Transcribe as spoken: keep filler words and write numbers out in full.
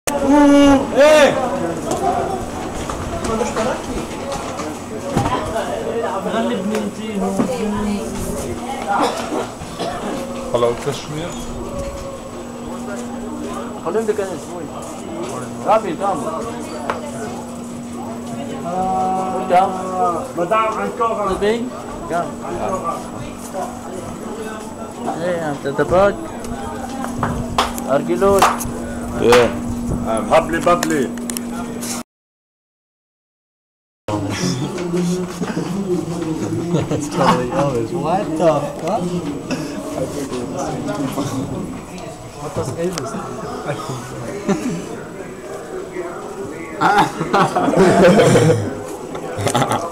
ايه غلب بنتين خلاص تشوية خليهم ده كان اسمه رابي كام كام مدام عن كوفر بين كام ايه انت تباك ارجلوت ايه بابلي بابلي That's totally Elvis. What the fuck? What does Elvis do?